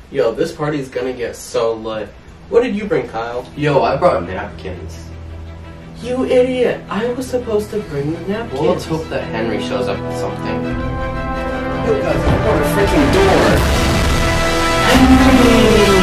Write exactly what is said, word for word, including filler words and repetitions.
Yo, this party's gonna get so lit. What did you bring, Kyle? Yo, I brought napkins. You idiot! I was supposed to bring the napkins. Well, let's hope that Henry shows up with something. Yo, guys, open the freaking door! Henry!